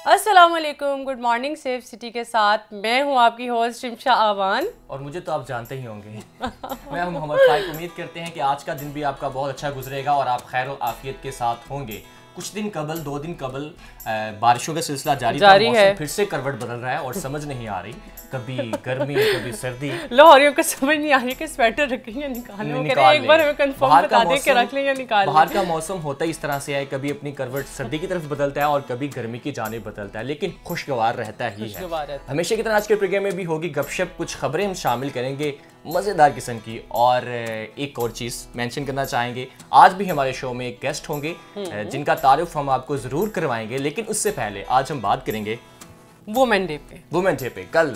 अस्सलाम वालेकुम, good morning safe city के साथ मैं हूँ आपकी होस्ट रिमशा अवान। और मुझे तो आप जानते ही होंगे मैं हूँ मोहम्मद फाइक। उम्मीद करते हैं कि आज का दिन भी आपका बहुत अच्छा गुजरेगा और आप खैर और आफियत के साथ होंगे। कुछ दिन कबल 2 दिन कबल बारिशों का सिलसिला जारी था। मौसम फिर से करवट बदल रहा है और समझ नहीं आ रही, कभी गर्मी कभी सर्दी। लाहौरियों को समझ नहीं आ रही कि स्वेटर रखें या निकालें। एक बार हमें कंफर्म बता दें कि रख लें या निकालें। बाहर का मौसम होता ही इस तरह से है, कभी अपनी करवट सर्दी की तरफ बदलता है और कभी गर्मी की जानिब बदलता है, लेकिन खुशगवार रहता ही है। हमेशा की तरह आज के प्रोग्राम में भी होगी गपशप, कुछ खबरें हम शामिल करेंगे मज़ेदार किस्म की, और एक और चीज़ मेंशन करना चाहेंगे, आज भी हमारे शो में एक गेस्ट होंगे जिनका तारुफ हम आपको ज़रूर करवाएंगे। लेकिन उससे पहले आज हम बात करेंगे वुमेन डे पे। कल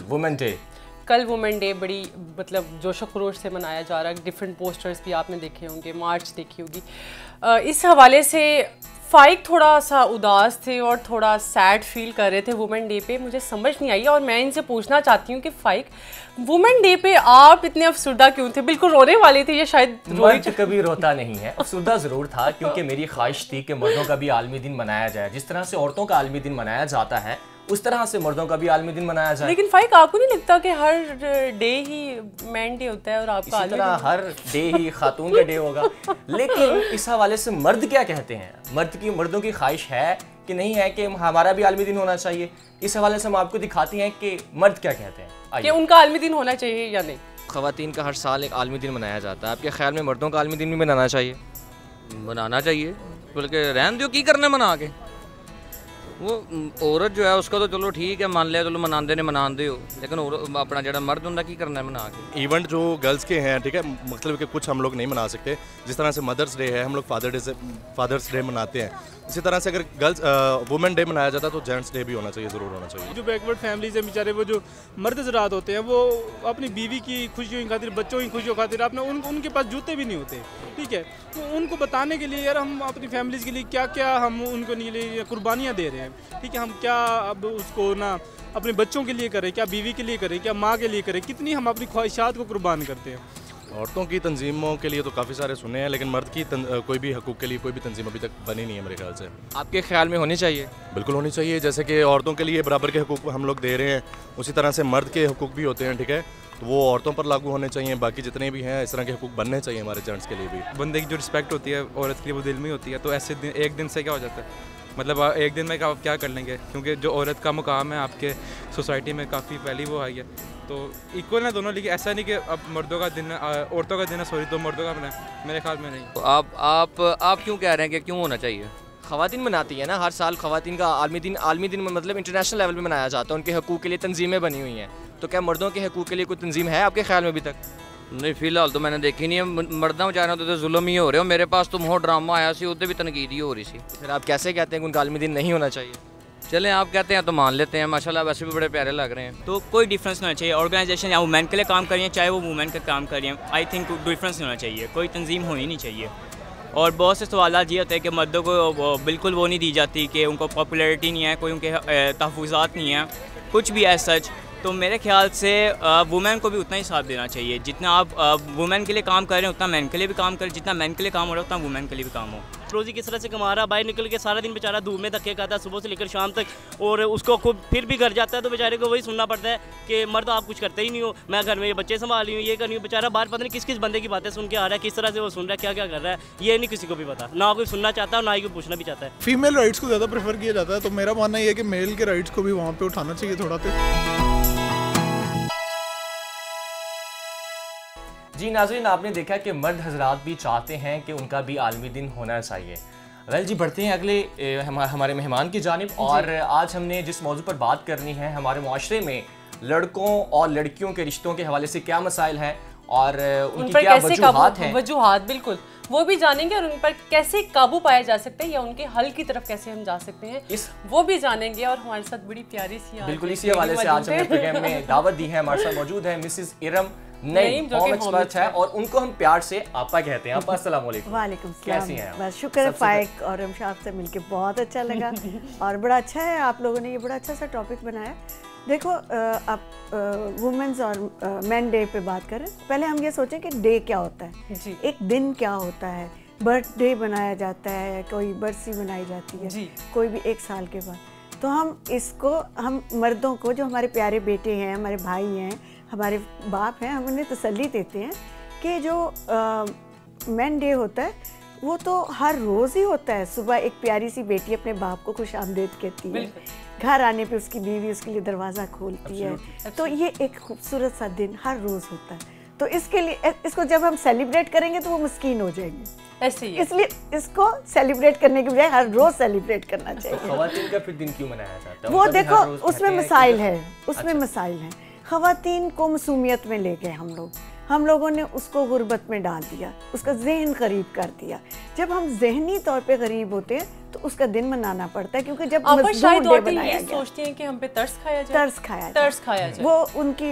वुमेन डे बड़ी मतलब जोशो खरोश से मनाया जा रहा है। डिफरेंट पोस्टर्स भी आपने देखे होंगे, मार्च देखी होगी। इस हवाले से फ़ाइक थोड़ा सा उदास थे और थोड़ा सैड फील कर रहे थे वुमेन डे पे। मुझे समझ नहीं आई और मैं इनसे पूछना चाहती हूँ कि फ़ाइक, वुमेन डे पे आप इतने अफसुर्दा क्यों थे? बिल्कुल रोने वाले थे या शायद मर्द कभी रोता नहीं है। अफसुर्दा ज़रूर था क्योंकि मेरी ख्वाहिश थी कि मर्दों का भी आलमी दिन मनाया जाए। जिस तरह से औरतों का आलमी दिन मनाया जाता है उस तरह से मर्दों का भी आलमी दिन मनाया जाए। लेकिन फ़ाइक, आपको नहीं लगता कि हर डे ही मैन डे होता है और आपका इसी तरह हर डे ही खातून का डे होगा? लेकिन इस हवाले से मर्द क्या कहते हैं? मर्दों की ख्वाहिश है कि नहीं है कि हमारा भी आलमी दिन होना चाहिए? इस हवाले से हम आपको दिखाते हैं कि मर्द क्या कहते हैं कि उनका आलमी दिन होना चाहिए या नहीं। ख़वातीन का हर साल एक आलमी दिन मनाया जाता है, आपके ख्याल में मर्दों का आलमी दिन भी मनाना चाहिए? मनाना चाहिए, बल्कि रहन दो, की करने मना के। वो औरत जो है उसका तो चलो ठीक है, मान लिया, चलो मनाते ने मनाते हो, लेकिन अपना जरा मर्द उनका की करना है मना के। इवेंट जो गर्ल्स के हैं, ठीक है, मतलब कि कुछ हम लोग नहीं मना सकते। जिस तरह से मदर्स डे है, हम लोग फादर्स डे मनाते हैं, इसी तरह से अगर गर्ल्स वुमेन डे मनाया जाता है तो जेंट्स डे भी होना चाहिए, ज़रूर होना चाहिए। जो बैकवर्ड फैमिलीज हैं बेचारे, वो जो मर्द हज़रात होते हैं, वो अपनी बीवी की खुशियों की खातिर, बच्चों की खुशियों की खातिर अपना उनके पास जूते भी नहीं होते, ठीक है, तो उनको बताने के लिए यार हम अपनी फैमिलीज़ के लिए क्या क्या हम उनको लिए कुर्बानियाँ दे रहे हैं, ठीक है, हम क्या अब उसको ना अपने बच्चों के लिए करें, क्या बीवी के लिए करें, क्या माँ के लिए करें, कितनी हम अपनी ख्वाहिशात को कुर्बान करते हैं। औरतों की तंजीमों के लिए तो काफ़ी सारे सुने हैं, लेकिन मर्द की कोई भी हकूक़ के लिए कोई भी तंजीम अभी तक बनी नहीं है मेरे ख्याल से। आपके ख्याल में होनी चाहिए? बिल्कुल होनी चाहिए। जैसे कि औरतों के लिए बराबर के हकूक़ हम लोग दे रहे हैं, उसी तरह से मर्द के हकूक़ भी होते हैं, ठीक है, तो वो औरतों पर लागू होने चाहिए। बाकी जितने भी हैं इस तरह के हकूक़ बनने चाहिए हमारे जेंट्स के लिए भी। बंदे की जो रिस्पेक्ट होती है औरत के लिए वो दिल में होती है, तो ऐसे एक दिन से क्या हो जाता है, मतलब एक दिन में क्या कर लेंगे, क्योंकि जो औरत का मुकाम है आपके सोसाइटी में काफ़ी पहले वो आई है, तो इक्वल है दोनों। लेकिन ऐसा नहीं कि अब मर्दों का दिन है, औरतों का दिन है, सॉरी, तो मर्दों का बनाए, मेरे ख्याल में नहीं। तो आप क्यों कह रहे हैं कि क्यों होना चाहिए? ख़वातीन मनाती है ना हर साल, ख़वातीन का आलमी दिन मतलब इंटरनेशनल लेवल पे मनाया जाता है, उनके हकूक़ के लिए तंजीमें बनी हुई हैं, तो क्या मर्दों के हकूक़ के लिए कोई तंजीम है आपके ख्याल में अभी तक? नहीं, फिलहाल तो मैंने देखी नहीं है। मर्दा बेचारा तो जुल्म ही हो रहे हो। मेरे पास तो बहुत ड्रामा आया सी, उधर भी तनकीद ही हो रही सी। फिर आप कैसे कहते हैं कि उनका आलमी दिन नहीं होना चाहिए? चलें, आप कहते हैं तो मान लेते हैं, माशाल्लाह वैसे भी बड़े प्यारे लग रहे हैं। तो कोई डिफरेंस नहीं होना चाहिए। ऑर्गेनाइजेशन या वुमेन के लिए काम कर रही है, चाहे वो वुमेन का काम कर रही है, आई थिंक डिफरेंस नहीं होना चाहिए, कोई तंजीम होनी नहीं चाहिए। और बहुत से सवाल ये होते हैं कि मर्दों को बिल्कुल वो नहीं दी जाती, कि उनको पॉपुलैरिटी नहीं है, कोई उनके तहफ़्फ़ुज़ात नहीं है, कुछ भी एज सच। तो मेरे ख्याल से वुमेन को भी उतना ही साथ देना चाहिए। जितना आप वुमेन के लिए काम कर रहे हैं उतना मैन के लिए भी काम करें, जितना मैन के लिए काम हो रहा है उतना वुमेन के लिए भी काम हो। रोज़ी किस तरह से कमा रहा, बाहर निकल के सारा दिन बेचारा धूप में धक्के खाता है सुबह से लेकर शाम तक, और उसको खुद फिर भी घर जाता है तो बेचारे को वही सुनना पड़ता है कि मर्द आप कुछ करते ही नहीं हो, मैं घर में ये बच्चे संभाल रही हूँ, ये कर रही हूँ। बेचारा बाहर पता नहीं किस किस बंदे की बातें सुन के आ रहा है, किस तरह से वो सुन रहा है, क्या क्या कर रहा है, ये नहीं किसी को भी पता, ना कोई सुनना चाहता है ना ही कोई पूछना भी चाहता है। फीमेल राइट्स को ज़्यादा प्रेफर किया जाता है, तो मेरा मानना ये है कि मेल के राइट्स को भी वहाँ पे उठाना चाहिए थोड़ा तो। जी नाज़रीन, आपने देखा कि मर्द हजरात भी चाहते हैं कि उनका भी आलमी दिन होना चाहिए। वेल जी, बढ़ते हैं अगले हमारे मेहमान की जानिब। और आज हमने जिस मौजू पर बात करनी है, हमारे मुआशरे में लड़कों और लड़कियों के रिश्तों के हवाले से क्या मसाइल हैं और उनकी क्या वजूहात हैं। बिल्कुल वो भी जानेंगे, और उन पर कैसे काबू पाया जा सकता है या उनके हल की तरफ कैसे हम जा सकते हैं वो भी जानेंगे। और हमारे साथ बड़ी प्यारी सी बिल्कुल इसी हवाले से आज हमने प्रोग्राम में दावत दी है। हमारे साथ मौजूद है मिसेस इरम नईम, जो एक्सपर्ट है और उनको हम प्यार से आपा कहते हैं। आपा अस्सलाम वालेकुम। वालेकुम सलाम। कैसी हैं? बस शुक्र है फ़ाइक और रिमशा, आपसे मिलके बहुत अच्छा लगा और बड़ा अच्छा है आप लोगों ने ये बड़ा अच्छा सा टॉपिक बनाया। देखो आप वुमेंस और मैन डे पे बात करें, पहले हम ये सोचें कि डे क्या होता है, एक दिन क्या होता है। बर्थडे बनाया जाता है, कोई बरसी मनाई जाती है, कोई भी 1 साल के बाद। तो हम मर्दों को, जो हमारे प्यारे बेटे हैं, हमारे भाई हैं, हमारे बाप हैं, हम उन्हें तसल्ली देते हैं कि जो मैन डे होता है वो तो हर रोज़ ही होता है। सुबह एक प्यारी सी बेटी अपने बाप को खुश आमदेद कहती है, घर आने पे उसकी बीवी उसके लिए दरवाज़ा खोलती है। तो ये एक खूबसूरत सा दिन हर रोज़ होता है। तो इसके लिए इसको जब हम सेलिब्रेट करेंगे तो वो मस्कीन हो जाएंगे, ऐसे ही। इसलिए इसको सेलिब्रेट करने के बजाय हर रोज़ सेलिब्रेट करना चाहिए। तो खवातीन का फिर दिन क्यों मनाया जाता है? वो देखो उसमें मसाइल है, उसमें मसाइल हैं। खवातीन को मसूमियत में ले गए हम लोगों ने उसको गुर्बत में डाल दिया, उसका जहन गरीब कर दिया। जब हम जहनी तौर पे गरीब होते हैं तो उसका दिन मनाना पड़ता है, क्योंकि जब शायद ये सोचती हैं कि हम पे तरस खाया जाए, वो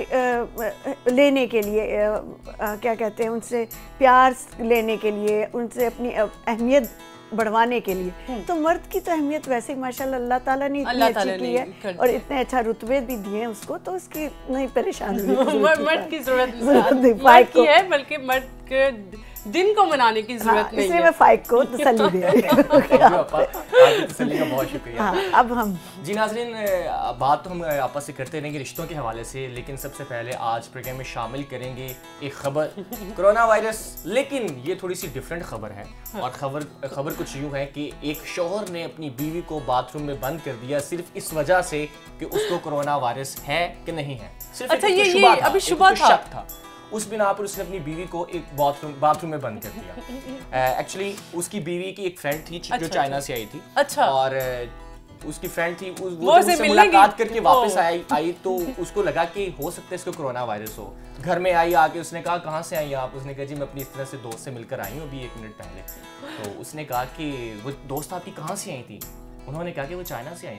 उनकी लेने के लिए क्या कहते हैं, उनसे प्यार लेने के लिए, उनसे अपनी अहमियत बढ़वाने के लिए। तो मर्द की तो अहमियत वैसे ही माशाल्लाह अल्लाह ताला ने इतनी अच्छी की है और इतने अच्छा रुतबे भी दिए हैं उसको, तो उसकी नहीं परेशानी मर्द की जरूरत नहीं है, बल्कि मर्द के दिन को मनाने की जरूरत नहीं है। इसलिए मैं फाइक को तसल्ली दे रही हूं। आपकी तसल्ली का बहुत शुक्रिया। अब हम जी नाज़रीन, बात तो हम आपस से करते रहेंगे रिश्तों के हवाले से, लेकिन सबसे पहले आज प्रोग्राम में शामिल करेंगे एक खबर, कोरोना वायरस। लेकिन ये थोड़ी सी डिफरेंट खबर है और खबर कुछ यूँ है कि एक शौहर ने अपनी बीवी को बाथरूम में बंद कर दिया सिर्फ इस वजह से कि उसको कोरोना वायरस है कि नहीं है। सिर्फ अच्छा, ये अभी शुबा था। उस बिना पर उसने अपनी बीवी को एक बाथरूम में बंद कर दिया। एक्चुअली उसकी बीवी की एक फ्रेंड थी जो चाइना से आई थी। अच्छा। और उसकी फ्रेंड थी, वो उससे मुलाकात करके वापस आई तो उसको लगा कि हो सकता है इसको कोरोना वायरस हो। घर में आई, आके उसने कहा कहाँ से आई आप? उसने कहा जी मैं अपनी इस तरह से दोस्त से मिलकर आई हूँ अभी 1 मिनट पहले। तो उसने कहा कि वो दोस्त आपकी कहाँ से आई थी? उन्होंने कहा कि वो चाइना से आई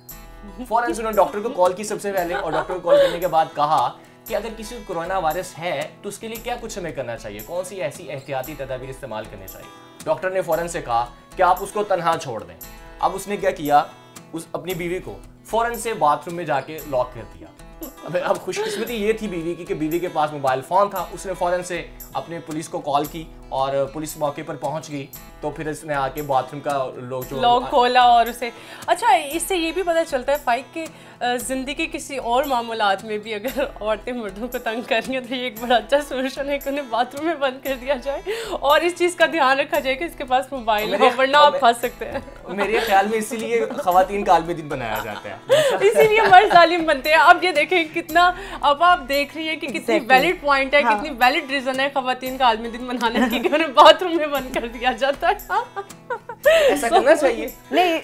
थी। फौरन उन्होंने डॉक्टर को कॉल की सबसे पहले, और डॉक्टर को कॉल करने के बाद कहा कि अगर किसी को कोरोना वायरस है तो उसके लिए क्या कुछ हमें करना चाहिए, कौन सी ऐसी एहतियाती तदाबीर इस्तेमाल करनी चाहिए। डॉक्टर ने फौरन से कहा कि आप उसको तन्हा छोड़ दें। अब उसने क्या किया, अपनी बीवी को फौरन से बाथरूम में जाके लॉक कर दिया। अब खुशकिस्मती ये थी बीवी की कि बीवी के पास मोबाइल फ़ोन था। उसने फ़ौरन से अपने पुलिस को कॉल की और पुलिस मौके पर पहुंच गई। तो फिर उसने आके बाथरूम का लॉक खोला और उसे। अच्छा, इससे ये भी पता चलता है फाइक के ज़िंदगी किसी और मामलात में भी अगर औरतें मर्दों को तंग कर रही हैं तो ये एक बड़ा अच्छा सोल्यूशन है कि उन्हें बाथरूम में बंद कर दिया जाए और इस चीज़ का ध्यान रखा जाए कि इसके पास मोबाइल है, वरना आप फंस सकते हैं। मेरे ख्याल में इसीलिए खवातीन का आलमी दिन बनाया जाता है, इसीलिए मर्द जालिम बनते हैं। अब ये देखें कितना, अब आप देख रही हैं कि कितनी वैलिड पॉइंट है, कितनी वैलिड रीज़न है खवातीन का आलमी दिन मनाने की, कि उन्हें बाथरूम में बंद कर दिया जाता है। ऐसा करना चाहिए। नहीं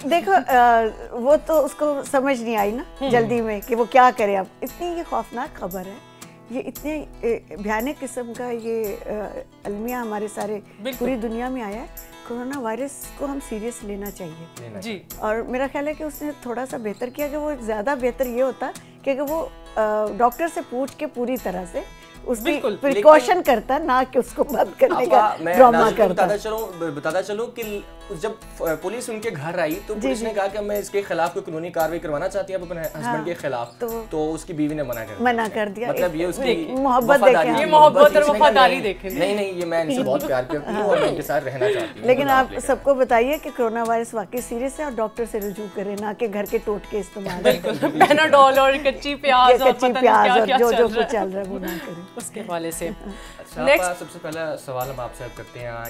देखो, वो तो उसको समझ नहीं आई ना जल्दी में कि वो क्या करे। अब इतनी ये खौफनाक खबर है, ये इतने भयानक किस्म का ये अलमिया हमारे सारे पूरी दुनिया में आया है। कोरोना वायरस को हम सीरियस लेना चाहिए जी। और मेरा ख्याल है कि उसने थोड़ा सा बेहतर किया, कि वो ज़्यादा बेहतर ये होता कि वो डॉक्टर से पूछ के पूरी तरह से उसकी प्रिकॉशन करता, ना कि उसको बंद करने का ड्रामा करता। बताता चलो कि जब पुलिस उनके घर आई तो पुलिस ने कहा कि मैं इसके खिलाफ कोई कानूनी कार्रवाई करवाना चाहती है अपने हस्बैंड के खिलाफ, तो उसकी बीवी ने मना कर दिया। मतलब ये उसकी मोहब्बत देखे, ये मोहब्बत और वफादारी देखे। नहीं, ये मैं इनसे बहुत प्यार करती हूँ और मैं इनके साथ रहना चाहती हूँ। लेकिन आप सबको बताइए कि कोरोना वायरस वाकई सीरियस है और डॉक्टर से रुजू करें, ना कि घर के टोटके इस्तेमाल। पैनाडोल और कच्ची प्याज और जो कुछ चल रहा है वो ना करें उसके हवाले से। अच्छा, सबसे पहला सवाल हम आपसे करते हैं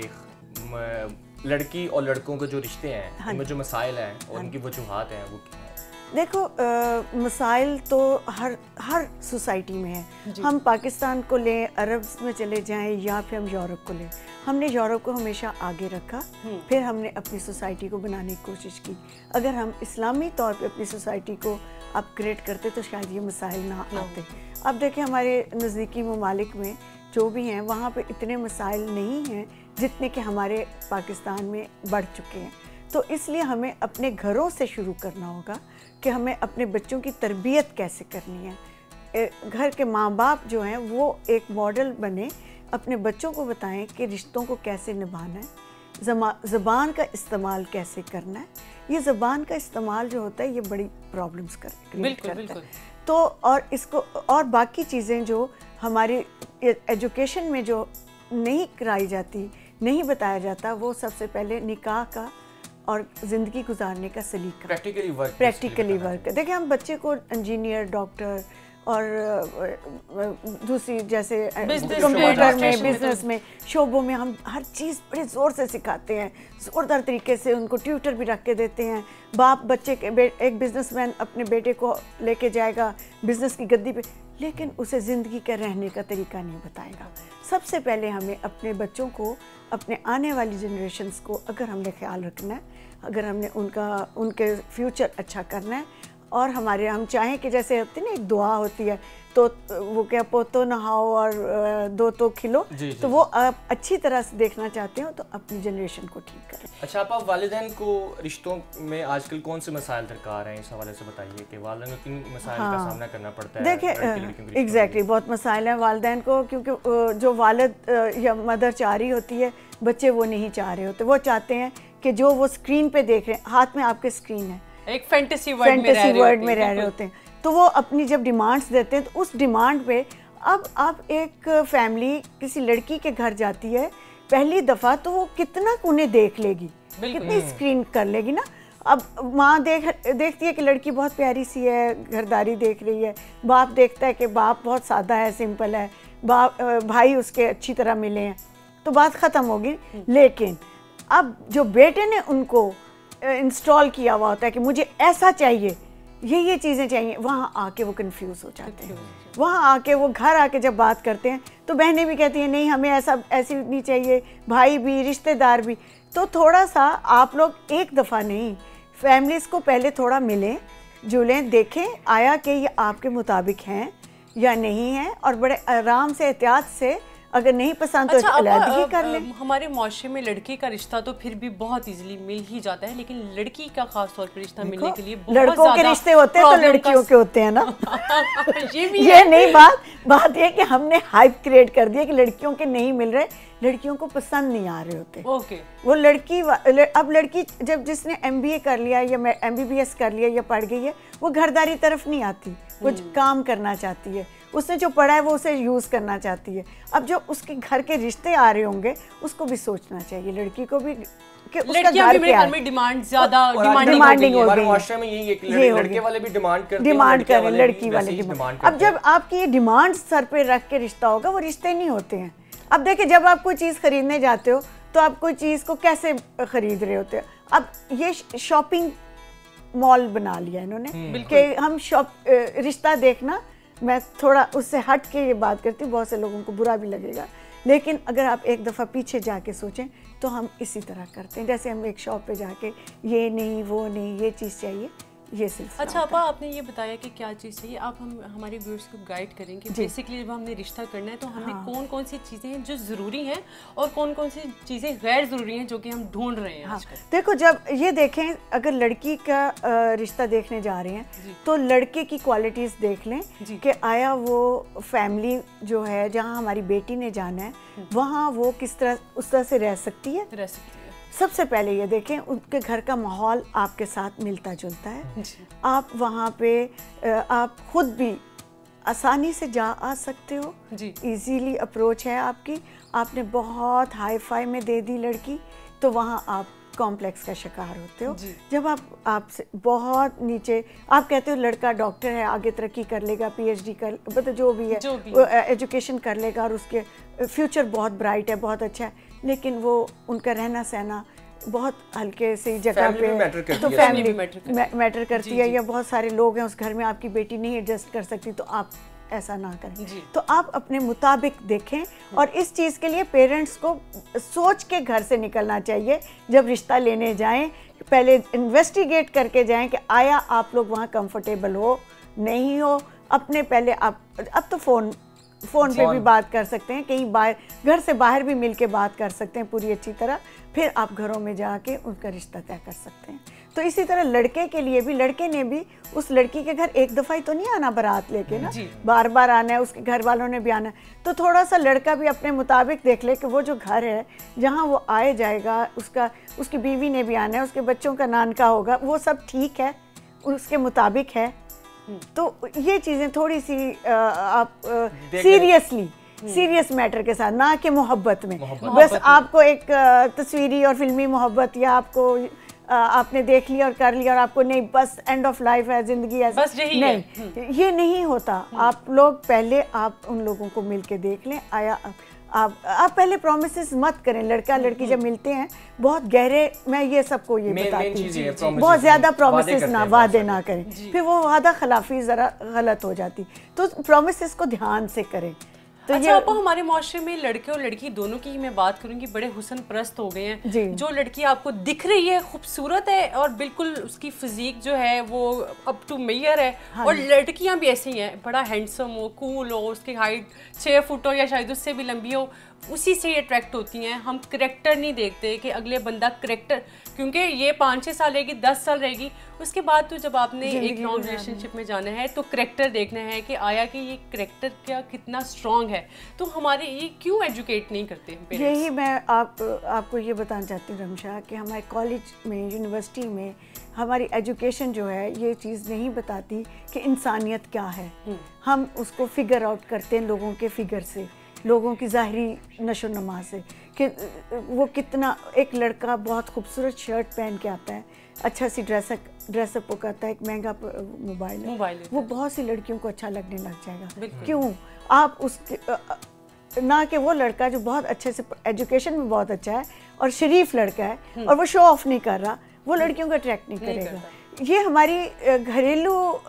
कि लड़की और लड़कों के जो रिश्ते हैं उनमें जो मसाइल हैं और उनकी वजूहात हैं वो क्या है? देखो, मसाइल तो हर सोसाइटी में है। हम पाकिस्तान को लें, अरब में चले जाएं या फिर हम यूरोप को लें, हमने यूरोप को हमेशा आगे रखा, फिर हमने अपनी सोसाइटी को बनाने की कोशिश की। अगर हम इस्लामी तौर पे अपनी सोसाइटी को अपग्रेड करते तो शायद ये मसाइल ना आते। अब देखिए, हमारे नज़दीकी ममालिक में जो भी हैं वहाँ पे इतने मसाइल नहीं हैं जितने कि हमारे पाकिस्तान में बढ़ चुके हैं। तो इसलिए हमें अपने घरों से शुरू करना होगा कि हमें अपने बच्चों की तरबियत कैसे करनी है। घर के माँ बाप जो हैं वो एक मॉडल बने, अपने बच्चों को बताएं कि रिश्तों को कैसे निभाना है, ज़बान का इस्तेमाल कैसे करना है। ये ज़बान का इस्तेमाल जो होता है ये बड़ी प्रॉब्लम्स क्रिएट करता है। तो और इसको और बाकी चीज़ें जो हमारी एजुकेशन में जो नहीं कराई जाती, नहीं बताया जाता, वो सबसे पहले निकाह का और ज़िंदगी गुजारने का सलीका, प्रैक्टिकली वर्क। देखिए हम बच्चे को इंजीनियर, डॉक्टर और दूसरी जैसे कंप्यूटर में, बिजनेस में, शोबों में हम हर चीज़ बड़े ज़ोर से सिखाते हैं, ज़ोरदार तरीके से उनको ट्यूटर भी रख के देते हैं। बाप बच्चे के एक बिजनेसमैन अपने बेटे को लेके जाएगा बिजनेस की गद्दी पे, लेकिन उसे ज़िंदगी का रहने का तरीका नहीं बताएगा। सबसे पहले हमें अपने बच्चों को, अपने आने वाली जनरेशन्स को अगर हमने ख्याल रखना है, अगर हमने उनके फ्यूचर अच्छा करना है, और हमारे हम चाहें कि जैसे होती है ना एक दुआ होती है, तो वो क्या पोतो नहाओ और दो तो खिलो, तो वो आप अच्छी तरह से देखना चाहते हो तो अपनी जनरेशन को ठीक करें। अच्छा, आप वालिदैन को रिश्तों में आजकल कौन से मसाइल दरकार हैं, इस हवाले से बताइए कि वालिदैन को किन मसाइल का सामना करना पड़ता है? देखिए एग्जैक्टली बहुत मसाइल हैं वालिदैन को, क्योंकि जो वालिद या मदर चाह रही होती है, बच्चे वो नहीं चाह रहे होते। वो चाहते हैं कि जो वो स्क्रीन पे देख रहे हैं, हाथ में आपके स्क्रीन है, एक फैंटेसी वर्ल्ड में रह रहे होते हैं, तो वो अपनी जब डिमांड्स देते हैं तो उस डिमांड पे अब आप एक फैमिली किसी लड़की के घर जाती है पहली दफ़ा, तो वो कितना उन्हें देख लेगी, कितनी स्क्रीन कर लेगी ना। अब माँ देखती है कि लड़की बहुत प्यारी सी है, घरदारी देख रही है, बाप देखता है कि बाप बहुत सादा है, सिंपल है, भाई उसके अच्छी तरह मिले हैं, तो बात ख़त्म होगी। लेकिन अब जो बेटे ने उनको इंस्टॉल किया हुआ होता है कि मुझे ऐसा चाहिए, ये चीज़ें चाहिए, वहाँ आके वो कंफ्यूज हो जाते हैं। वहाँ आके वो घर आके जब बात करते हैं तो बहनें भी कहती हैं नहीं हमें ऐसी नहीं चाहिए, भाई भी, रिश्तेदार भी। तो थोड़ा सा आप लोग एक दफ़ा नहीं, फैमिलीज़ को पहले थोड़ा मिलें, जुलें, देखें आया कि ये आपके मुताबिक हैं या नहीं हैं, और बड़े आराम से, एहतियात से, अगर नहीं पसंद तो अलग कर लें। हमारे माशरे में लड़के का रिश्ता तो फिर भी बहुत इजीली मिल ही जाता है, लेकिन लड़की का खास तौर पर रिश्ता मिलने के लिए बहुत लड़कों के रिश्ते होते हैं तो लड़कियों के होते हैं ना। ये नहीं बात ये कि हमने हाइप क्रिएट कर दिया कि लड़कियों के नहीं मिल रहे, लड़कियों को पसंद नहीं आ रहे होते। वो अब लड़की जब जिसने MBA कर लिया या MBBS कर लिया या पढ़ गई है, वो घरदारी तरफ नहीं आती, वो काम करना चाहती है, उसने जो पढ़ा है वो उसे यूज़ करना चाहती है। अब जो उसके घर के रिश्ते आ रहे होंगे उसको भी सोचना चाहिए, लड़की को भी कि उसका घर क्या है। डिमांड ज़्यादा डिमांडिंग हो गई, माशरे में यही है, लड़के वाले भी डिमांड करते हैं, लड़की वाले डिमांड। अब जब आपकी ये डिमांड सर पे रख के रिश्ता होगा, वो रिश्ते नहीं होते हैं। अब देखिए जब आप कोई चीज़ खरीदने जाते हो तो आप कोई चीज़ को कैसे खरीद रहे होते हो। अब ये शॉपिंग मॉल बना लिया इन्होंने कि हम रिश्ता देखना, मैं थोड़ा उससे हट के ये बात करती हूँ, बहुत से लोगों को बुरा भी लगेगा, लेकिन अगर आप एक दफ़ा पीछे जाके सोचें तो हम इसी तरह करते हैं, जैसे हम एक शॉप पे जाके ये नहीं वो नहीं ये चीज़ चाहिए, ये सिलसिला। अच्छा अपा, आपने ये बताया कि क्या चीज़ चाहिए, आप हमारे व्यूअर्स को गाइड करेंगे बेसिकली जब हमने रिश्ता करना है तो हमें कौन कौन सी चीज़ें हैं जो ज़रूरी हैं और कौन कौन सी चीज़ें गैर ज़रूरी हैं जो कि हम ढूंढ रहे हैं आजकल। देखो जब ये देखें, अगर लड़की का रिश्ता देखने जा रहे हैं तो लड़के की क्वालिटीज़ देख लें कि आया वो फैमिली जो है जहाँ हमारी बेटी ने जाना है वहाँ वो किस तरह उस तरह से रह सकती है। सबसे पहले ये देखें उनके घर का माहौल आपके साथ मिलता जुलता है, आप वहाँ पे आप खुद भी आसानी से जा आ सकते हो, इजीली अप्रोच है आपकी। आपने बहुत हाई फाई में दे दी लड़की तो वहाँ आप कॉम्प्लेक्स का शिकार होते हो। जब आपसे बहुत नीचे आप कहते हो लड़का डॉक्टर है, आगे तरक्की कर लेगा, PhD कर मतलब जो भी है एजुकेशन कर लेगा और उसके फ्यूचर बहुत ब्राइट है, बहुत अच्छा है, लेकिन वो उनका रहना सहना बहुत हल्के से जगह पे, तो फैमिली मैटर करती है, या बहुत सारे लोग हैं उस घर में, आपकी बेटी नहीं एडजस्ट कर सकती, तो आप ऐसा ना करें। तो आप अपने मुताबिक देखें, और इस चीज़ के लिए पेरेंट्स को सोच के घर से निकलना चाहिए। जब रिश्ता लेने जाएं पहले इन्वेस्टिगेट करके जाएं कि आया आप लोग वहाँ कंफर्टेबल हो नहीं हो। अपने पहले आप अब तो फ़ोन पे भी बात कर सकते हैं, कहीं बाहर घर से बाहर भी मिल के बात कर सकते हैं पूरी अच्छी तरह, फिर आप घरों में जाके उनका रिश्ता तय कर सकते हैं। तो इसी तरह लड़के के लिए भी, लड़के ने भी उस लड़की के घर एक दफ़ा ही तो नहीं आना बारात लेके ना, बार बार आना है, उसके घर वालों ने भी आना है। तो थोड़ा सा लड़का भी अपने मुताबिक देख ले कि वो जो घर है जहाँ वो आए जाएगा, उसकी बीवी ने भी आना है, उसके बच्चों का नानका होगा, वो सब ठीक है, उसके मुताबिक है। तो ये चीज़ें थोड़ी सी आप सीरियस मैटर के साथ, ना कि मोहब्बत में बस आपको एक तस्वीरी और फिल्मी मोहब्बत, या आपको आपने देख लिया और कर लिया और आपको नहीं बस एंड ऑफ लाइफ है, जिंदगी ऐसे बस यही नहीं, ये नहीं होता। आप लोग पहले आप उन लोगों को मिल के देख लें, आया आप पहले प्रोमिसेस मत करें। लड़का लड़की जब मिलते हैं बहुत गहरे, मैं ये सबको ये बताती हूँ, बहुत ज़्यादा प्रोमिसेस ना, वादे ना करें, फिर वो वादा खिलाफी ज़रा गलत हो जाती, तो प्रोमिसेस को ध्यान से करें। तो अच्छा आपको हमारे माशरे में लड़के और लड़की दोनों की मैं बात करूंगी, बड़े हुस्न परस्त हो गए हैं। जो लड़की आपको दिख रही है खूबसूरत है और बिल्कुल उसकी फिजिक जो है वो अप टू मेयर है, और लड़कियां भी ऐसी हैं, बड़ा हैंडसम हो, कूल हो, उसकी हाइट 6 फुट हो या शायद उससे भी लंबी हो, उसी से अट्रैक्ट होती हैं। हम करैक्टर नहीं देखते कि अगले बंदा करैक्टर, क्योंकि ये 5-6 साल रहेगी, 10 साल रहेगी, उसके बाद तो जब आपने एक लॉन्ग रिलेशनशिप में जाना है तो करैक्टर देखना है कि आया कि ये करैक्टर क्या कितना स्ट्रॉन्ग है। तो हमारे ये क्यों एजुकेट नहीं करते हैं? यही मैं आपको ये बताना चाहती हूँ रमशा, कि हमारे कॉलेज में, यूनिवर्सिटी में हमारी एजुकेशन जो है ये चीज़ नहीं बताती कि इंसानियत क्या है। हम उसको फिगर आउट करते हैं लोगों के फिगर से, लोगों की ज़ाहरी नशो नमा से, कि वो कितना, एक लड़का बहुत खूबसूरत शर्ट पहन के आता है, अच्छा सी ड्रेसअप हो करता है, एक महंगा मोबाइल है, वो बहुत सी लड़कियों को अच्छा लगने लग जाएगा। क्यों? आप उसके ना कि वो लड़का जो बहुत अच्छे से एजुकेशन में बहुत अच्छा है और शरीफ लड़का है और वो शो ऑफ नहीं कर रहा, वो लड़कियों को अट्रैक्ट नहीं करेगा। ये हमारी घरेलू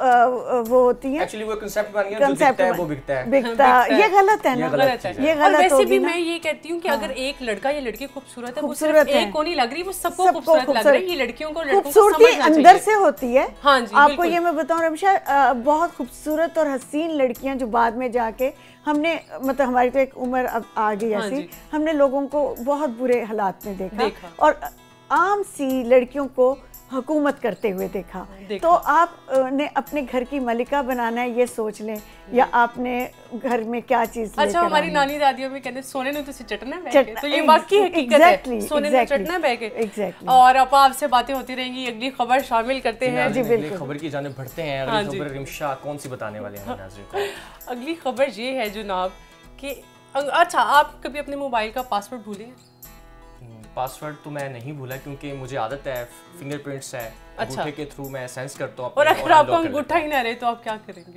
वो होती है, एक्चुअली वो कांसेप्ट बन गया, जो दिखता है वो बिकता है। ये गलत है ना, ये गलत। वैसे भी मैं ये कहती हूँ कि अगर एक लड़का या लड़की खूबसूरत है, वो सिर्फ एक को नहीं लग रही, वो सबको खूबसूरत लग रही है। ये लड़कियों को, लड़कों को खूबसूरती अंदर से होती है। हाँ जी, आपको ये मैं बताऊँ रमशा, बहुत खूबसूरत और हसीन लड़कियां जो बाद में जाके हमने, मतलब हमारी तो एक उम्र अब आ गई ऐसी, हमने लोगों को बहुत बुरे हालात में देखा और आम सी लड़कियों को हुकूमत करते हुए देखा। तो आपने अपने घर की मलिका बनाना है, ये सोच लें, या आपने घर में क्या चीज। अच्छा, हमारी नानी दादियों में कहते सोने ने तुझे चटना है, तो ये वाकई हकीकत है, सोने ने चटना है। और अब आपसे बातें होती रहेंगी, अगली खबर शामिल करते हैं। जी बिल्कुल, खबर की जानिब बढ़ते हैं। अगली खबर रिमशा कौन सी बताने वाले हैं नाज़रीन को? अगली खबर ये है जनाब कि अच्छा, आप कभी अपने मोबाइल का पासवर्ड भूले? पासवर्ड तो मैं नहीं भूला, क्योंकि मुझे आदत है, फिंगरप्रिंट्स है, अंगूठे के थ्रू मैं सेंस करता हूँ। और अगर आपको अंगूठा ही ना रहे तो आप क्या करेंगे?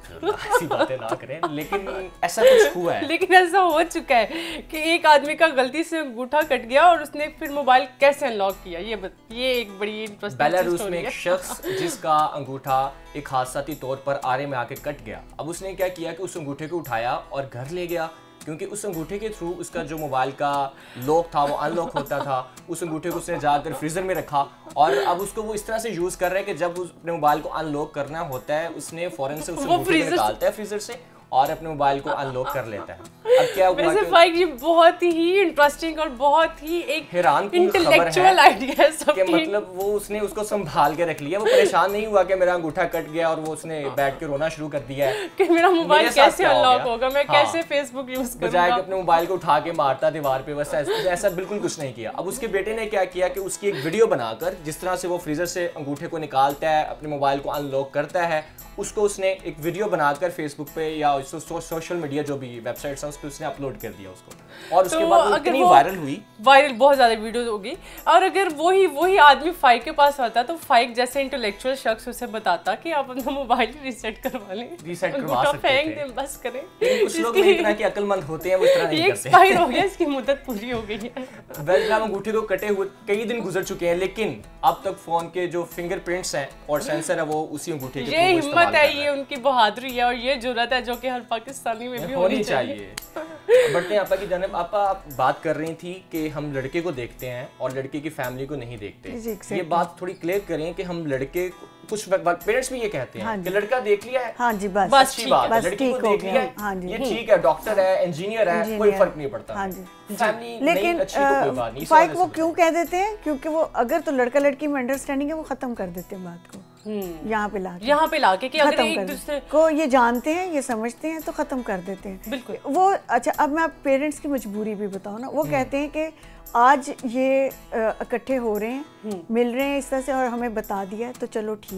ऐसी बातें ना करें, लेकिन ऐसा कुछ हुआ है। लेकिन ऐसा हो चुका है कि एक आदमी का गलती से अंगूठा कट गया और उसने फिर मोबाइल कैसे अनलॉक किया, ये एक बड़ी इंटरेस्टिंग बेलारूस में एक शख्स जिसका अंगूठा एक हादसाती तौर पर आरे में आके कट गया, अब उसने क्या किया कि उस अंगूठे को उठाया और घर ले गया, क्योंकि उस अंगूठे के थ्रू उसका जो मोबाइल का लॉक था वो अनलॉक होता था। उस अंगूठे को उसने जाकर फ्रीजर में रखा और अब उसको वो इस तरह से यूज कर रहा है कि जब अपने मोबाइल को अनलॉक करना होता है, उसने फौरन से उस अंगूठे को निकालता है फ्रीजर से और अपने मोबाइल को अनलॉक कर लेता है। अब क्या हुआ? वैसे फाइक ये बहुत ही इंटरेस्टिंग और बहुत ही एक इंटेलेक्चुअल आइडिया है सबकी, कि मतलब वो उसने उसको संभाल के रख लिया, वो परेशान नहीं हुआ कि मेरा अंगूठा कट गया और वो उसने बैठ के रोना शुरू कर दिया है कि मेरा मोबाइल कैसे अनलॉक होगा, मैं कैसे फेसबुक यूज करूंगा। बजाय अपने मोबाइल को उठा के मारता दीवार पे, बस ऐसा बिल्कुल कुछ नहीं किया। अब उसके बेटे ने क्या किया कि उसकी एक वीडियो बनाकर, जिस तरह से वो फ्रीजर से अंगूठे को निकालता है, अपने मोबाइल को अनलॉक करता है, उसको उसने एक वीडियो बनाकर फेसबुक पे या सोशल मीडिया जो भी वेबसाइट्स हैं उस पर उसने अपलोड कर दिया उसको, और उसके बाद इतनी वायरल बहुत ज़्यादा वीडियोस होगी। और अगर वही आदमी फाइक के पास आता तो फाइक जैसे इंटेलेक्चुअल शख्स उसे बताता कि आप अपना मोबाइल रीसेट करवा लें, रीसेट करवा सकते हैं, फेंक दें, बस करें। कुछ लोग इस तरह के अक्लमंद होते हैं, वो इस तरह नहीं करते। एक्सपायर हो गया, इसकी मुद्दत पूरी हो गई है। वेल, अंगूठे को कटे हुए कई दिन गुजर चुके हैं, लेकिन अब तक फोन के जो फिंगरप्रिंट्स हैं और सेंसर है वो उसी अंगूठे के ये हिम्मत है, ये उनकी बहादुरी है और ये जुर्रत है जो कि हर पाकिस्तानी में भी होनी चाहिए। बढ़ते हैं आपा की जानिब। आपा आप बात कर रही थी कि हम लड़के को देखते हैं और लड़के की फैमिली को नहीं देखते। ये बात थोड़ी क्लियर करें कि हम लड़के, कुछ पेरेंट्स भी ये कहते हैं कि लड़का देख लिया है, हाँ जी, बस अच्छी बात है, लड़की को देख लिया है, हाँ जी, ये ठीक है, डॉक्टर है, इंजीनियर है, कोई फर्क नहीं पड़ता। हाँ जी, फैमिली लेकिन फाइक वो क्यों कह देते हैं? क्योंकि वो अगर तो लड़का लड़की में अंडरस्टैंडिंग है, वो खत्म कर देते हैं बात को यहाँ पे लाके कि अगर एक दूसरे को ये जानते हैं, ये समझते हैं, तो खत्म कर देते हैं। बिल्कुल वो अच्छा, अब मैं आप पेरेंट्स की मजबूरी भी बताऊँ ना, वो कहते हैं कि आज ये इकट्ठे हो रहे हैं, मिल रहे हैं इस तरह से और हमें बता दिया है तो चलो ठीक है,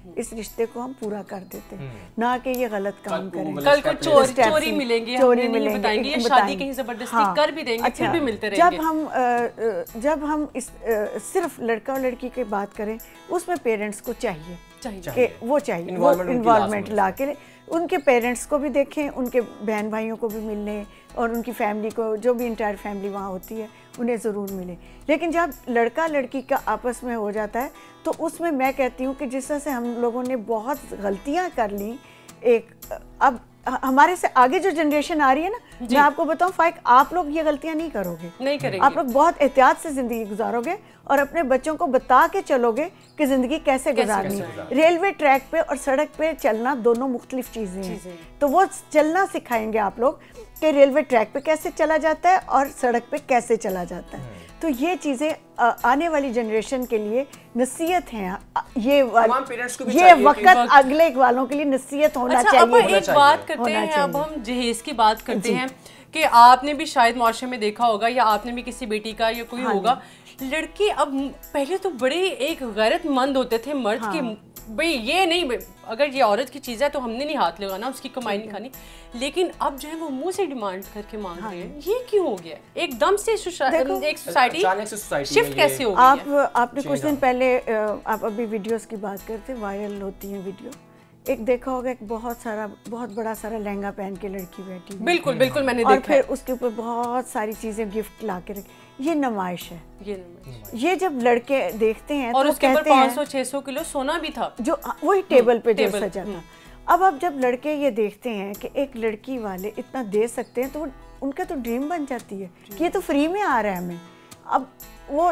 इस रिश्ते को हम पूरा कर देते हैं, ना कि ये गलत काम करें। कल को चोरी मिलेंगे, चोरी मिलेंगे, बताएंगे ये शादी कहीं जबरदस्ती कर भी देंगे, फिर भी मिलते रहेंगे। जब हम इस सिर्फ लड़का और लड़की की बात करें, उसमें पेरेंट्स को चाहिए कि वो चाहिए इन्वॉल्वमेंट ला के उनके पेरेंट्स को भी देखें, उनके बहन भाइयों को भी मिलने, और उनकी फैमिली को, जो भी इंटायर फैमिली वहाँ होती है, उन्हें ज़रूर मिले। लेकिन जब लड़का लड़की का आपस में हो जाता है तो उसमें मैं कहती हूँ कि जिस तरह से हम लोगों ने बहुत गलतियाँ कर ली, अब हमारे से आगे जो जनरेशन आ रही है ना, मैं आपको बताऊं फाइक, आप लोग ये गलतियां नहीं करोगे, नहीं करेंगे। आप लोग बहुत एहतियात से ज़िंदगी गुजारोगे और अपने बच्चों को बता के चलोगे कि ज़िंदगी कैसे गुजारनी है। रेलवे ट्रैक पे और सड़क पे चलना दोनों मुख्तलिफ चीज़ें हैं, तो वो चलना सिखाएंगे आप लोग कि रेलवे ट्रैक पे कैसे चला जाता है और सड़क पे कैसे चला जाता है। तो ये चीज़ें आने वाली जनरेशन के लिए नसीहत हैं, ये वक्त अगले वालों के लिए नसीहत होना चाहिए। अब एक बात करते हैं, अब हम जहेज की बात करते हैं कि आपने भी शायद माशरे में देखा होगा, या आपने भी किसी बेटी का या कोई होगा, लड़के अब पहले तो बड़े एक गैरतमंद होते थे मर्द के, भाई ये नहीं, अगर ये औरत की चीज़ है तो हमने नहीं हाथ लगाना, उसकी कमाई नहीं खानी। लेकिन अब जो है वो मुंह से डिमांड करके मांग रहे हैं, ये क्यों हो गया एकदम से? एक सोसाइटी शिफ्ट कैसे हो गई? आपने कुछ दिन पहले, आप अभी वीडियोस की बात करते, वायरल होती हैं वीडियो, एक देखा होगा, एक बहुत बड़ा सारा लहंगा पहन के लड़की बैठी, बिल्कुल बिल्कुल मैंने देखा, और फिर उसके ऊपर बहुत सारी चीजें गिफ्ट ला के रखी। ये नमाइश है, ये जब लड़के देखते हैं और तो उसके ऊपर 500-600 किलो सोना भी था, जो वही टेबल पे जो सजा था। अब जब लड़के ये देखते हैं कि एक लड़की वाले इतना दे सकते हैं, तो उनका तो ड्रीम बन जाती है कि ये तो फ्री में आ रहा है हमें। अब वो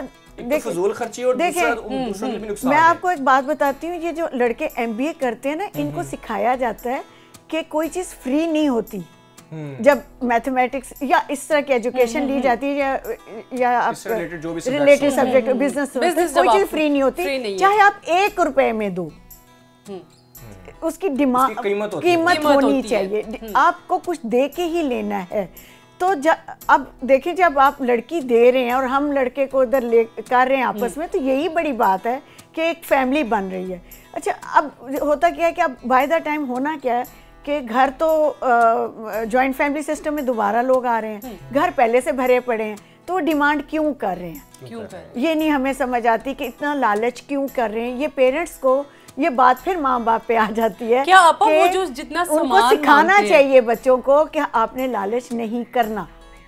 देखें, मैं आपको एक बात बताती हूँ, ये जो लड़के MBA करते हैं ना, इनको सिखाया जाता है कि कोई चीज़ फ्री नहीं होती। जब मैथमेटिक्स या इस तरह की एजुकेशन ली जाती है, या रिलेटेड सब्जेक्ट, बिजनेस, कोई चीज़ फ्री नहीं होती, चाहे आप 1 रुपए में दो, उसकी डिमांड कीमत होनी चाहिए, आपको कुछ दे के ही लेना है। तो अब देखिए, जब आप लड़की दे रहे हैं और हम लड़के को उधर ले कर रहे हैं आपस में, तो यही बड़ी बात है कि एक फैमिली बन रही है। अच्छा, अब होता क्या है कि अब बाय द टाइम होना क्या है कि घर तो जॉइंट फैमिली सिस्टम में दोबारा लोग आ रहे हैं, घर पहले से भरे पड़े हैं, तो वो डिमांड क्यों कर रहे हैं, ये नहीं हमें समझ आती कि इतना लालच क्यों कर रहे हैं। ये पेरेंट्स को ये बात फिर माँ बाप पे आ जाती है, क्या आपा वो जो जितना उनको सिखाना चाहिए बच्चों को कि आपने लालच नहीं करना,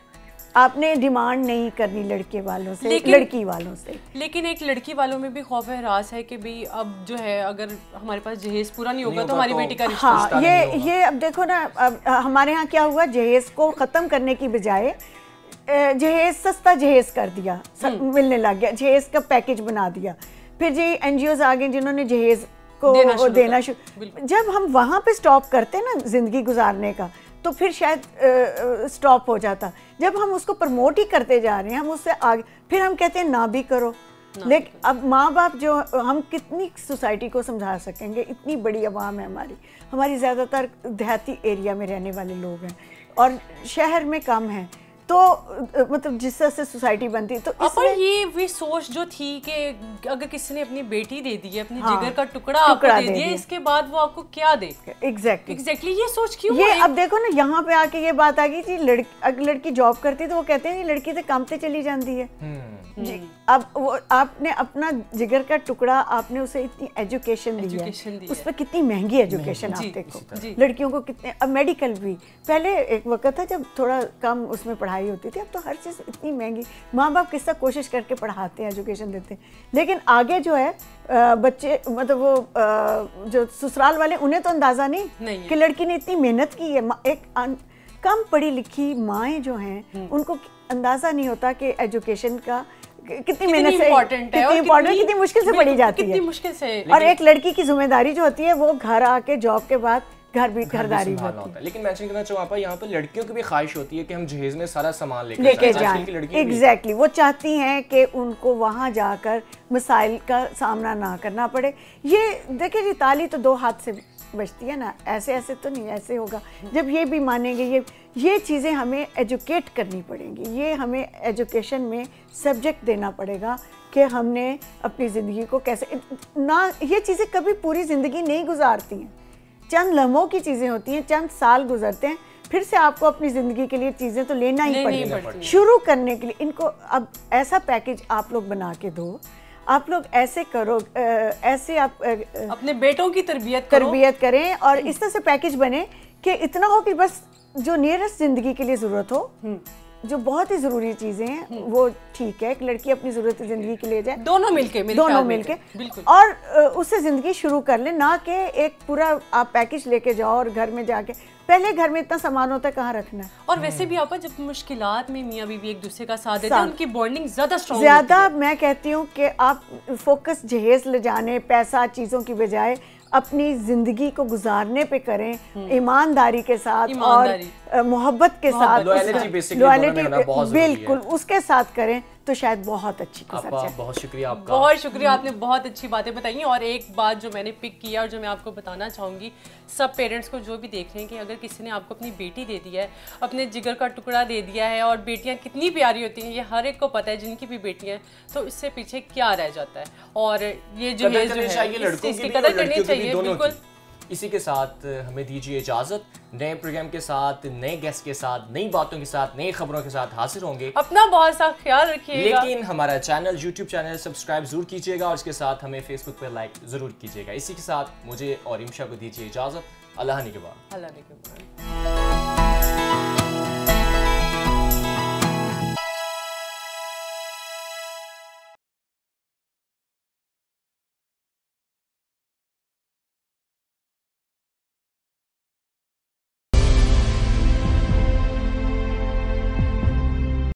आपने डिमांड नहीं करनी लड़के वालों से, लड़की वालों से। लेकिन एक लड़की वालों में भी खौफ है, हरास है कि भाई अब जो है अगर हमारे पास जहेज पूरा नहीं होगा तो हमारी बेटी का रिश्ता। हाँ, ये अब देखो ना, अब हमारे यहाँ क्या हुआ, जहेज को ख़त्म करने की बजाय जहेज सस्ता जहेज कर दिया, मिलने लग गया, जहेज का पैकेज बना दिया। फिर जी NGOs आ गए जिन्होंने जहेज को देना शुरू। जब हम वहाँ पे स्टॉप करते ना ज़िंदगी गुजारने का, तो फिर शायद स्टॉप हो जाता। जब हम उसको प्रमोट ही करते जा रहे हैं, हम उससे आगे, फिर हम कहते हैं ना भी करो। लेकिन अब माँ बाप जो, हम कितनी सोसाइटी को समझा सकेंगे, इतनी बड़ी आवाम है हमारी ज़्यादातर देहाती एरिया में रहने वाले लोग हैं और शहर में कम हैं, तो मतलब जिस तरह से सोसाइटी बनती, तो इसमें ये भी सोच जो थी कि अगर किसी ने अपनी बेटी दे दी है, अपनी जिगर का टुकड़ा आपको दे दिया, इसके बाद वो आपको क्या दे। एग्जैक्टली ये सोच क्यों? ये अब देखो ना, यहाँ पे आके ये बात आ गई जी, अगर लड़की जॉब करती तो वो कहते हैं लड़की तो काम पे चली जाती है जी। अब वो आपने अपना जिगर का टुकड़ा, आपने उसे इतनी एजुकेशन दी है, उस पर कितनी महंगी एजुकेशन आप देखो, लड़कियों को कितने, अब मेडिकल भी, पहले एक वक्त था जब थोड़ा कम उसमें पढ़ाई होती थी, अब तो हर चीज़ इतनी महंगी, माँ बाप किस तरह कोशिश करके पढ़ाते हैं, एजुकेशन देते हैं। लेकिन आगे जो है बच्चे, मतलब वो जो ससुराल वाले, उन्हें तो अंदाज़ा नहीं कि लड़की ने इतनी मेहनत की है। एक कम पढ़ी लिखी माएँ जो हैं, उनको अंदाज़ा नहीं होता कि एजुकेशन का कितनी मेहनत से, कितनी इम्पोर्टेंट, कितनी मुश्किल से पढ़ी जाती है, कितनी मुश्किल से। और एक लड़की की जिम्मेदारी जो होती है, वो घर आके जॉब के बाद घरदारी होती है। लेकिन मेंशन करना चाहूँ आपा, यहाँ पर लड़कियों की भी ख्वाहिश होती है कि हम जहेज में सारा सामान लेके जाएं। एग्जैक्टली, वो चाहती हैं कि उनको वहाँ जाकर मसाइल का सामना ना करना पड़े। ये देखिए जी, ताली तो 2 हाथ से बचती है ना, ऐसे ऐसे तो नहीं, ऐसे होगा जब ये भी मानेंगे। ये चीज़ें हमें एजुकेट करनी पड़ेंगी, ये हमें एजुकेशन में सब्जेक्ट देना पड़ेगा कि हमने अपनी ज़िंदगी को कैसे ना, ये चीज़ें कभी पूरी ज़िंदगी नहीं गुजारती हैं, चंद लम्हों की चीज़ें होती हैं, चंद साल गुजरते हैं, फिर से आपको अपनी ज़िंदगी के लिए चीज़ें तो लेना ही पड़ेगा। शुरू करने के लिए इनको अब ऐसा पैकेज आप लोग बना के दो, आप लोग ऐसे करो, ऐसे आप अपने बेटों की तरबियत करें और इस तरह से पैकेज बने कि इतना हो कि बस जो नियरेस्ट ज़िंदगी के लिए ज़रूरत हो, जो बहुत ही ज़रूरी चीज़ें हैं वो ठीक है, एक लड़की अपनी ज़रूरत ज़िंदगी के लिए जाए, दोनों मिलके और उससे ज़िंदगी शुरू कर ले, ना कि एक पूरा आप पैकेज लेके जाओ और घर में जाके पहले घर में इतना सामान होता है कहाँ रखना है। और वैसे भी आपा जब मुश्किलात में मियाँ बीवी एक दूसरे का साथ देते हैं, उनकी बॉन्डिंग ज़्यादा स्ट्रॉन्ग होती है। ज़्यादा मैं कहती हूँ कि आप फोकस जहेज ले जाने, पैसा, चीज़ों की बजाय अपनी ज़िंदगी को गुजारने पे करें, ईमानदारी के साथ और मोहब्बत के साथ, लॉयल्टी बिल्कुल उसके साथ करें तो शायद बहुत अच्छी गुजर जाए। बहुत शुक्रिया आपका, बहुत शुक्रिया, आपने बहुत अच्छी बातें बताई। और एक बात जो मैंने पिक किया और जो मैं आपको बताना चाहूँगी सब पेरेंट्स को जो भी देख रहे हैं कि अगर किसी ने आपको अपनी बेटी दे दिया है, अपने जिगर का टुकड़ा दे दिया है, और बेटियाँ कितनी प्यारी होती हैं ये हर एक को पता है, जिनकी भी बेटियाँ हैं, तो इससे पीछे क्या रह जाता है। और ये जो है इसकी कदर करनी चाहिए बिल्कुल। इसी के साथ हमें दीजिए इजाज़त, नए प्रोग्राम के साथ, नए गेस्ट के साथ, नई बातों के साथ, नई खबरों के साथ हाजिर होंगे। अपना बहुत सा ख्याल रखिएगा, लेकिन हमारा चैनल, यूट्यूब चैनल सब्सक्राइब जरूर कीजिएगा और इसके साथ हमें फेसबुक पर लाइक जरूर कीजिएगा। इसी के साथ मुझे और रिमशा को दीजिए इजाज़त। अल्लाह निगहबान।